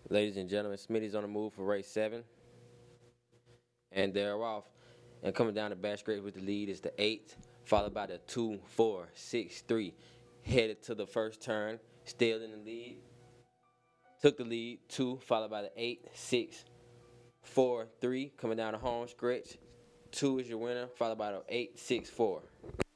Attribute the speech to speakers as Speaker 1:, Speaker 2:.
Speaker 1: Ladies and gentlemen, Smitty's on the move for race 7. And they're off. And coming down the back straight with the lead is the 8, followed by the 2, 4, 6, 3. Headed to the first turn, still in the lead. Took the lead, 2, followed by the 8, 6, 4, 3. Coming down the home stretch, 2 is your winner, followed by the 8, 6, 4.